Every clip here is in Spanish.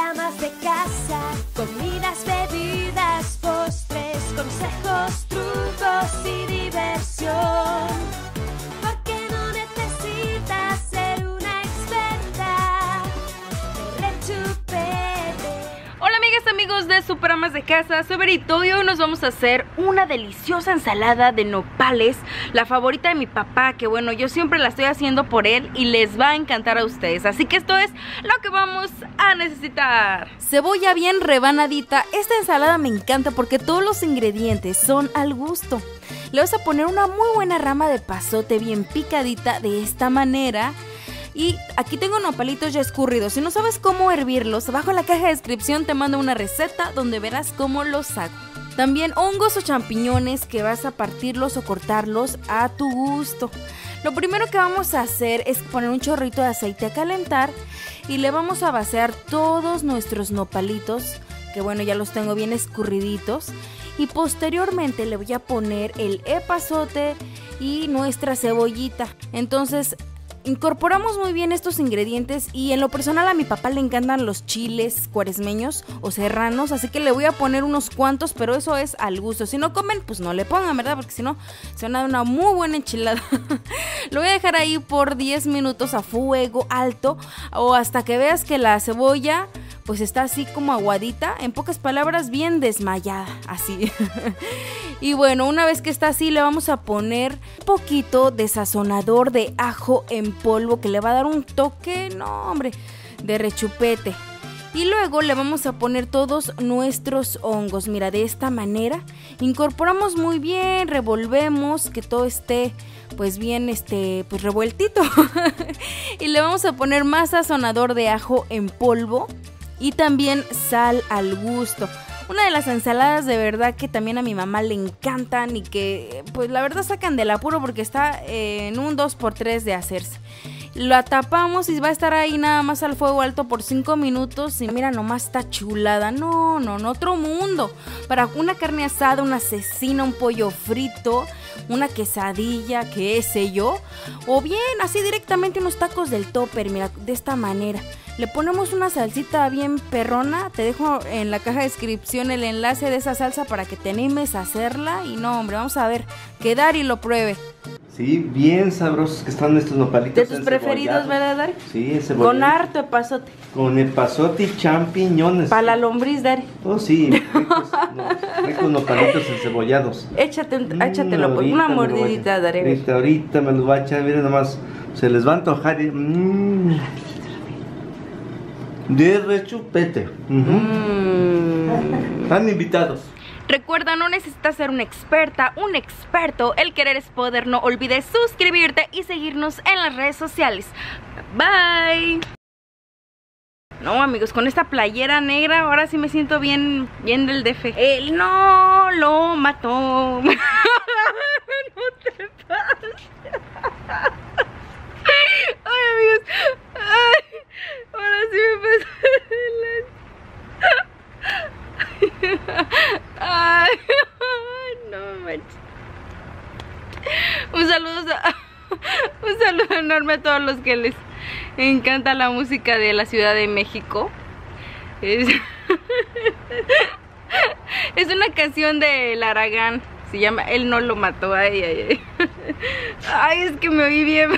amas de casa, comidas, bebidas, postres, consejos, trucos y diversión. Porque no necesitas ser una experta de rechupete. Hola amigas, amigos de Super Amas de Casa, soy Berito y hoy nos vamos a hacer una deliciosa ensalada de nopales, la favorita de mi papá, que bueno, yo siempre la estoy haciendo por él y les va a encantar a ustedes. Así que esto es lo que vamos a necesitar. Cebolla bien rebanadita. Esta ensalada me encanta porque todos los ingredientes son al gusto. Le vas a poner una muy buena rama de pasote bien picadita de esta manera. Y aquí tengo nopalitos ya escurridos. Si no sabes cómo hervirlos, abajo en la caja de descripción te mando una receta donde verás cómo los hago. También hongos o champiñones que vas a partirlos o cortarlos a tu gusto. Lo primero que vamos a hacer es poner un chorrito de aceite a calentar y le vamos a vaciar todos nuestros nopalitos, que bueno, ya los tengo bien escurriditos. Y posteriormente le voy a poner el epazote y nuestra cebollita. Entonces incorporamos muy bien estos ingredientes y en lo personal a mi papá le encantan los chiles cuaresmeños o serranos, así que le voy a poner unos cuantos, pero eso es al gusto. Si no comen, pues no le pongan, ¿verdad? Porque si no, se van a dar una muy buena enchilada. Lo voy a dejar ahí por 10 minutos a fuego alto o hasta que veas que la cebolla pues está así como aguadita, en pocas palabras bien desmayada, así. Y bueno, una vez que está así le vamos a poner un poquito de sazonador de ajo en polvo que le va a dar un toque, no hombre, de rechupete. Y luego le vamos a poner todos nuestros hongos, mira, de esta manera. Incorporamos muy bien, revolvemos, que todo esté pues bien, pues revueltito. Y le vamos a poner más sazonador de ajo en polvo y también sal al gusto. Una de las ensaladas de verdad que también a mi mamá le encantan y que pues la verdad sacan del apuro porque está en un 2x3 de hacerse. La tapamos y va a estar ahí nada más al fuego alto por 5 minutos y mira nomás está chulada. No, otro mundo. Para una carne asada, una cecina, un pollo frito, una quesadilla, qué sé yo. O bien así directamente unos tacos del topper, mira, de esta manera. Le ponemos una salsita bien perrona. Te dejo en la caja de descripción el enlace de esa salsa para que te animes a hacerla. Y no, hombre, vamos a ver, que Dari lo pruebe. Sí, bien sabrosos que están estos nopalitos. De tus preferidos, ¿verdad, Dari? Sí, encebollados. Con harto epazote. Con epazote y champiñones. Para la lombriz, Dari. Oh, sí, ricos nopalitos encebollados. Échatelo, pues, una mordidita, Dari. Ahorita me los voy a echar, miren nomás. Se les va a antojar y... de rechupete. Están invitados. Recuerda, no necesitas ser una experta, un experto. El querer es poder. No olvides suscribirte y seguirnos en las redes sociales. Bye. No, amigos, con esta playera negra ahora sí me siento bien del DF. Él no lo mató. No te pases. Ay, amigos. Ay, ahora sí me pasé. Ay, no manches. Un saludo enorme a todos los que les encanta la música de la Ciudad de México. Es una canción de Aragán, se llama Él no lo mató. Ay, es que me oí bien.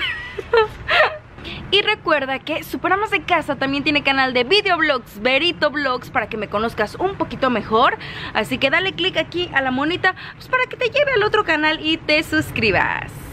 Y recuerda que Super Amas de Casa también tiene canal de videoblogs, Berito Vlogs, para que me conozcas un poquito mejor. Así que dale click aquí a la monita pues para que te lleve al otro canal y te suscribas.